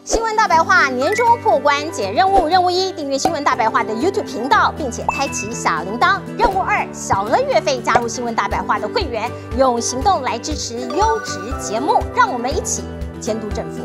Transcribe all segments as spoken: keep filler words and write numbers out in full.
新闻大白话年终破关解任务，任务一：订阅新闻大白话的 YouTube 频道，并且开启小铃铛；任务二：小额月费加入新闻大白话的会员，用行动来支持优质节目，让我们一起监督政府。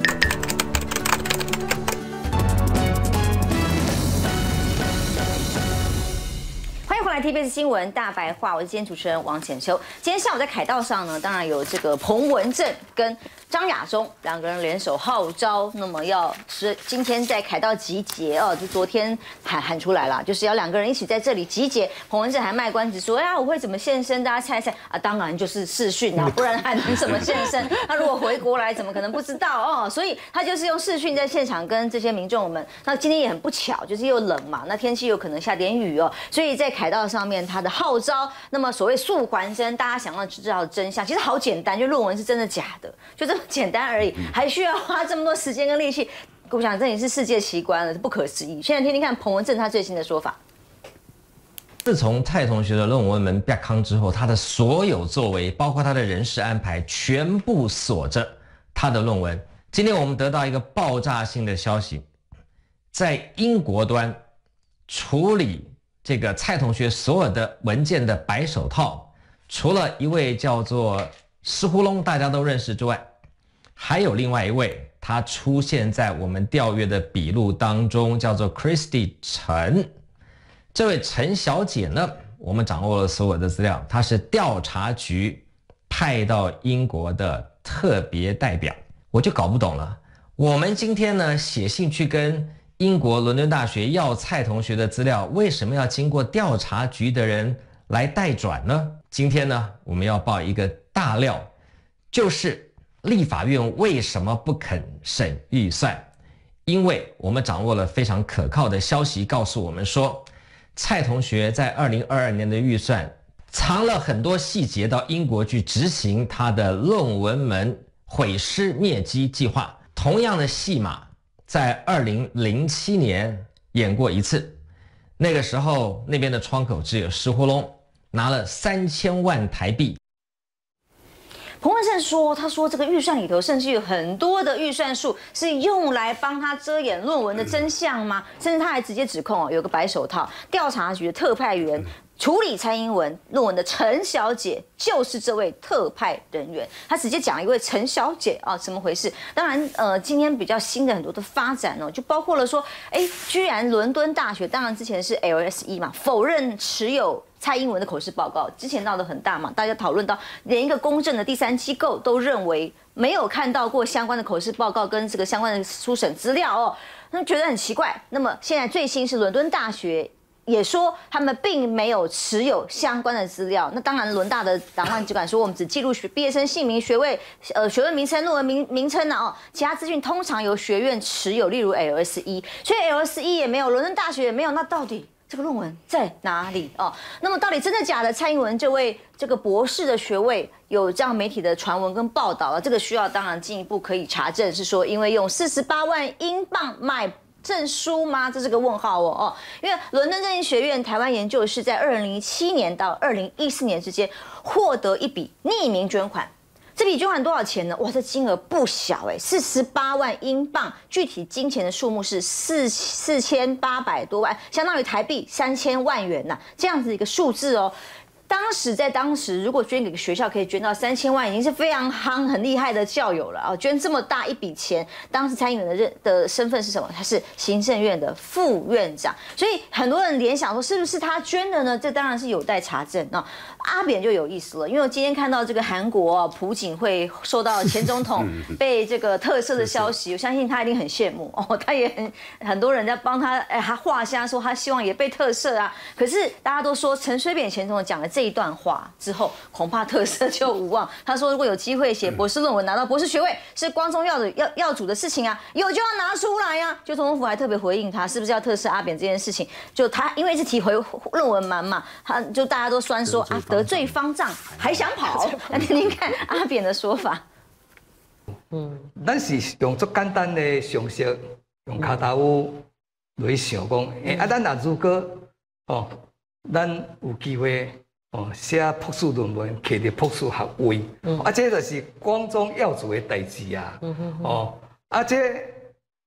欢迎回来 T V B S 新闻大白话，我是今天主持人王浅秋。今天下午在凯道上呢，当然有这个彭文正跟张亚中两个人联手号召，那么要是今天在凯道集结哦，就昨天喊喊出来了，就是要两个人一起在这里集结。彭文正还卖关子说，哎呀，我会怎么现身？大家猜一猜啊，当然就是视讯啊，不然还能怎么现身？他如果回国来，怎么可能不知道哦？所以他就是用视讯在现场跟这些民众们。那今天也很不巧，就是又冷嘛，那天气有可能下点雨哦，所以在凯道上面他的号召，那么所谓速还真，大家想要知道真相，其实好简单，就论文是真的假的，就这么简单而已，还需要花这么多时间跟力气，我想这也是世界奇观了，不可思议。现在听听看彭文正他最新的说法。 自从蔡同学的论文门被康之后，他的所有作为，包括他的人事安排，全部锁着他的论文。今天我们得到一个爆炸性的消息，在英国端处理这个蔡同学所有的文件的白手套，除了一位叫做石胡龙大家都认识之外，还有另外一位，他出现在我们调阅的笔录当中，叫做 Christy 陈。这位陈小姐呢，我们掌握了所有的资料，她是调查局派到英国的特别代表。我就搞不懂了，我们今天呢写信去跟英国伦敦大学要蔡同学的资料，为什么要经过调查局的人来代转呢？今天呢，我们要爆一个大料，就是立法院为什么不肯审预算？因为我们掌握了非常可靠的消息，告诉我们说，蔡同学在二零二二年的预算藏了很多细节，到英国去执行他的论文门毁尸灭迹计划。同样的戏码在二零零七年演过一次，那个时候那边的窗口只有石胡龙拿了三千万台币。 彭文正说，他说这个预算里头甚至有很多的预算数是用来帮他遮掩论文的真相吗？甚至他还直接指控哦，有个白手套调查局的特派员处理蔡英文论文的陈小姐就是这位特派人员，他直接讲了一位陈小姐啊，怎么回事？当然，呃，今天比较新的很多的发展哦，就包括了说，哎，居然伦敦大学，当然之前是 L S E 嘛，否认持有蔡英文的口试报告，之前闹得很大嘛，大家讨论到连一个公正的第三机构都认为没有看到过相关的口试报告跟这个相关的初审资料哦，那觉得很奇怪。那么现在最新是伦敦大学也说他们并没有持有相关的资料。那当然，伦大的档案主管说，我们只记录学毕业生姓名、学位、呃学位名称、论文名名称呢哦，其他资讯通常由学院持有，例如 L S E， 所以 L S E 也没有，伦敦大学也没有，那到底这个论文在哪里哦？那么到底真的假的？蔡英文这位这个博士的学位有这样媒体的传闻跟报道啊，这个需要当然进一步可以查证，是说因为用四十八万英镑买证书吗？这是个问号哦哦，因为伦敦政经学院台湾研究室在二零零七年到二零一四年之间获得一笔匿名捐款。这笔捐款多少钱呢？哇，这金额不小哎，四十八万英镑，具体金钱的数目是四四千八百多万，相当于台币三千万元呐、啊，这样子一个数字哦。当时在当时，如果捐给学校可以捐到三千万，已经是非常夯、很厉害的教友了啊！捐这么大一笔钱，当时蔡英文的任的身份是什么？他是行政院的副院长，所以很多人联想说，是不是他捐的呢？这当然是有待查证啊。阿扁就有意思了，因为我今天看到这个韩国啊，朴槿惠受到前总统被这个特赦的消息，我相信他一定很羡慕哦，他也很很多人在帮他哎，他画下说他希望也被特赦啊。可是大家都说陈水扁前总统讲了这一段话之后，恐怕特赦就无望。他说，如果有机会写博士论文拿到博士学位，是光宗耀祖要要主的事情啊，有就要拿出来呀、啊。就总统府还特别回应他，是不是要特赦阿扁这件事情？就他因为是提回论文蛮嘛，他就大家都酸说啊，得罪方丈还想跑。那听听看阿扁的说法。 嗯，咱是用最简单的常识，用脚头来想讲，诶、啊，咱若如果哦。咱有机会哦写博士论文，摕着博士学位，嗯、啊，这就是光宗耀祖的代志啊！嗯、哦，啊，这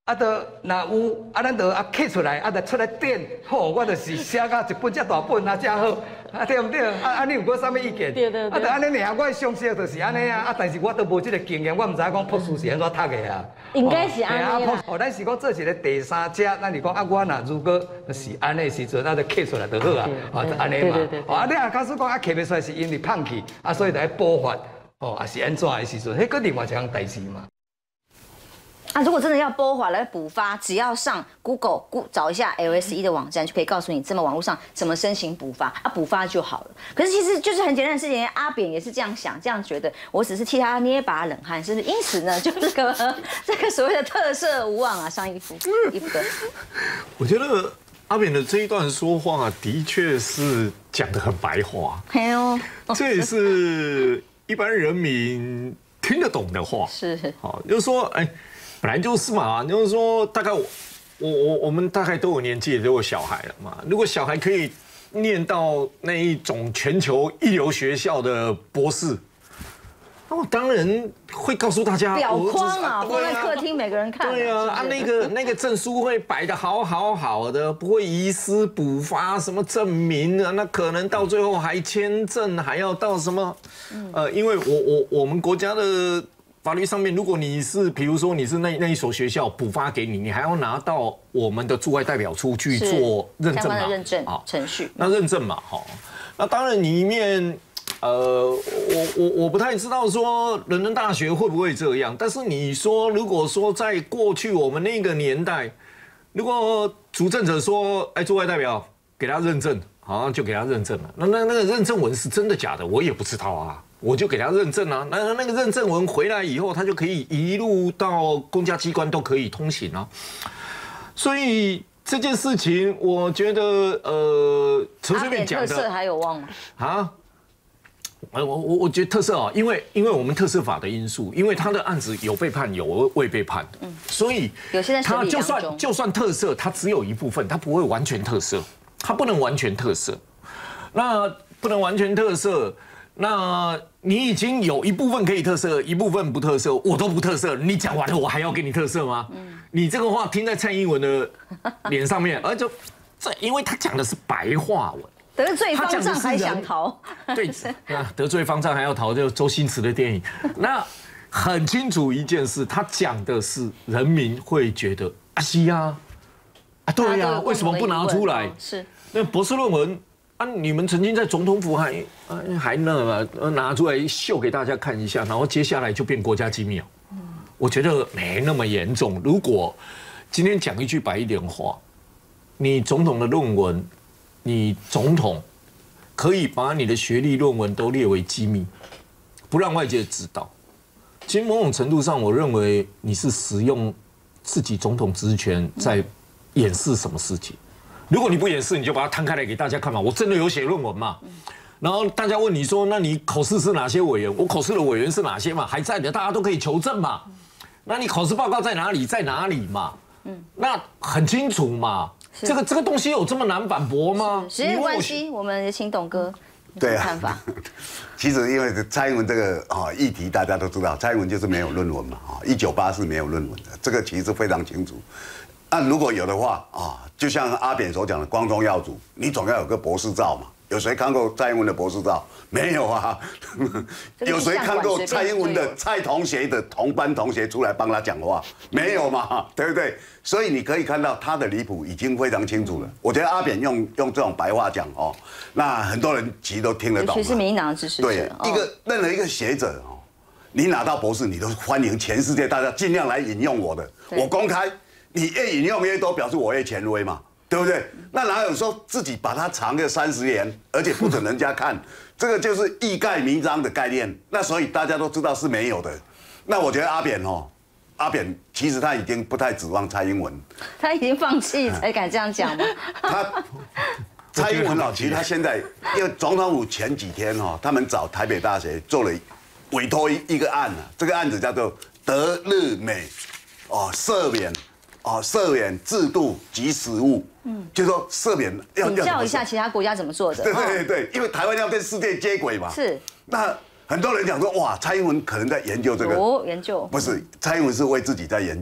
啊，都若有啊，咱就啊刻出来，啊，就出来点，吼，我就是写到一本遮大本啊，遮好，啊对毋对？啊啊，你有过啥物意见？ 对对对。 啊，就安尼尔，我的常识就是安尼啊，啊，但是我都无即个经验，我毋知讲博士是安怎读的啊。 应该是安尼啦。 哦，咱是讲做一个第三者，咱是讲啊，我若如果是安尼时阵，啊，就刻出来就好啊，哦，就安尼嘛。哦，啊，你啊，假使讲啊刻袂出来是因为放弃，啊，所以就要补发，哦，啊是安怎的时阵，迄个另外一项代志嘛。 啊，如果真的要拨回来补发，只要上 Google 找一下 L S E 的网站，就可以告诉你这么网络上怎么申请补发啊，补发就好了。可是其实就是很简单的事情，阿扁也是这样想，这样觉得，我只是替他捏把冷汗，是不是？因此呢，就这个这个所谓的特色无望啊，上一副一副的。 我觉得阿扁的这一段说话的确是讲得很白话， 嘿哦， 这也是一般人民听得懂的话。 是， 好，就是说，哎。本来就是嘛，就是说，大概我我我我们大概都有年纪，都有小孩了嘛。如果小孩可以念到那一种全球一流学校的博士，那我当然会告诉大家， 裱框啊，放在客厅，每个人看。 对啊，啊那个那个证书会摆得好好好的，不会遗失补发什么证明啊，那可能到最后还签证，还要到什么？呃，因为我我我们国家的。法律上面，如果你是，比如说你是那那一所学校补发给你，你还要拿到我们的驻外代表处去做认证嘛？ 认证程序。 那认证嘛，哈，那当然里面，呃，我我我不太知道说人人大学会不会这样，但是你说如果说在过去我们那个年代，如果主政者说，哎，驻外代表给他认证，好像就给他认证了，那那那个认证文是真的假的，我也不知道啊。我就给他认证啊，那那个认证文回来以后，他就可以一路到公家机关都可以通行啊。所以这件事情，我觉得呃，陈水扁讲的特色还有望吗？ 啊，我我我觉得特色啊，因为因为我们特色法的因素，因为他的案子有被判有未被判，嗯，所以他就算就算特色，他只有一部分，他不会完全特色，他不能完全特色，那不能完全特色。那你已经有一部分可以特色，一部分不特色，我都不特色，你讲完了我还要给你特色吗？嗯、你这个话听在蔡英文的脸上面，而就这，因为他讲的是白话文， 得罪方丈还想逃， 对啊，得罪方丈还要逃，就周星驰的电影。那很清楚一件事，他讲的是人民会觉得啊，是呀，啊对呀，为什么不拿出来？ 是那博士论文。啊！你们曾经在总统府还还那么拿出来秀给大家看一下，然后接下来就变国家机密了。我觉得没那么严重。如果今天讲一句白一点话，你总统的论文，你总统可以把你的学历论文都列为机密，不让外界知道。其实某种程度上，我认为你是使用自己总统职权在掩饰什么事情。如果你不掩饰，你就把它摊开来给大家看嘛。我真的有写论文嘛？然后大家问你说，那你口试是哪些委员？我口试的委员是哪些嘛？还在的，大家都可以求证嘛。那你口试报告在哪里？在哪里嘛？嗯，那很清楚嘛。这个这个东西有这么难反驳吗？ 时间关系，我们也请董哥对啊看法。 其实因为蔡英文这个啊议题，大家都知道，蔡英文就是没有论文嘛。啊，一九八四没有论文的，这个其实非常清楚。那如果有的话啊，就像阿扁所讲的，光宗耀祖，你总要有个博士照嘛。有谁看过蔡英文的博士照？没有啊。有谁看过蔡英文的蔡同学的同班同学出来帮他讲话？没有嘛，对不对？所以你可以看到他的离谱已经非常清楚了。我觉得阿扁用用这种白话讲哦，那很多人其实都听得懂。 尤其是民进党的支持者。 对，一个任何一个学者哦，你拿到博士，你都欢迎全世界大家尽量来引用我的，我公开。你越引用越多，表示我越权威嘛，对不对？那哪有说自己把它藏个三十年，而且不准人家看，这个就是欲盖弥彰的概念。那所以大家都知道是没有的。那我觉得阿扁哦，阿扁其实他已经不太指望蔡英文， 他已经放弃才敢这样讲吗？ 他蔡英文哦，其实他现在因为总统府前几天哦，他们找台北大学做了委托一一个案啊，这个案子叫做德日美哦赦免。哦，赦免制度及实务，嗯，就是说赦免要比较一下其他国家怎么做的。 对对对对，因为台湾要跟世界接轨嘛。 是。 那很多人讲说，哇，蔡英文可能在研究这个。 哦，研究。 不是，蔡英文是为自己在研究。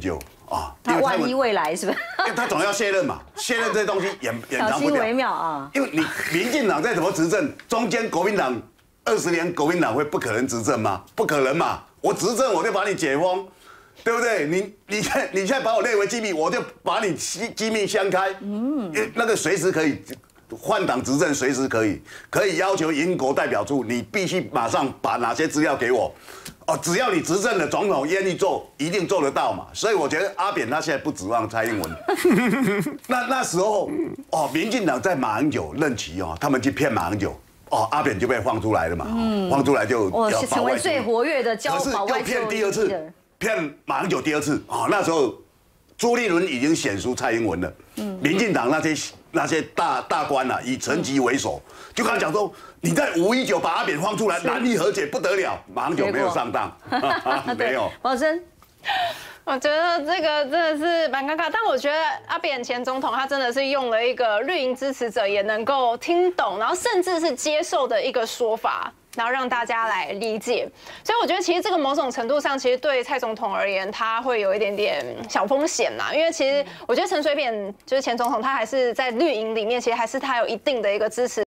啊， 他万一未来是不是？ 因为他总要卸任嘛，卸任这东西掩掩小藏不掉。 心为妙啊！ 因为你民进党再怎么执政，中间国民党二十年，国民党会不可能执政吗？不可能嘛！我执政我就把你解封，对不对？你你现你现在把我列为机密，我就把你机机密相开，嗯，那个随时可以。换党执政随时可以，可以要求英国代表处，你必须马上把哪些资料给我。哦，只要你执政的总统愿意做，一定做得到嘛。所以我觉得阿扁他现在不指望蔡英文。那那时候，哦，民进党在马英九任期哦，他们去骗马英九，哦，阿扁就被放出来了嘛，嗯、放出来就哦，成为最活跃的交保外可是又骗第二次，骗马英九第二次哦，那时候朱立伦已经显输蔡英文了，嗯，民进党那些。那些大大官啊，以陈吉为首，就跟他讲说，你在五一九把阿扁放出来，难以和解，不得了，马上就没有上当，没有。 宝珍， 我觉得这个真的是蛮尴尬，但我觉得阿扁前总统他真的是用了一个绿营支持者也能够听懂，然后甚至是接受的一个说法。然后让大家来理解，所以我觉得其实这个某种程度上，其实对蔡总统而言，他会有一点点小风险啦。因为其实我觉得陈水扁就是前总统，他还是在绿营里面，其实还是他有一定的一个支持。